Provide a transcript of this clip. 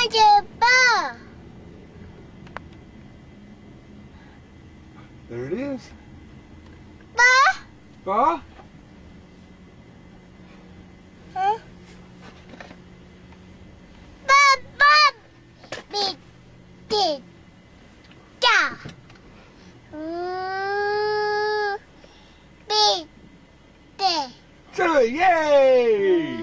There it is. Ba. Ba? Huh? Ba. Big. Did. Da. Big. Day. Yay!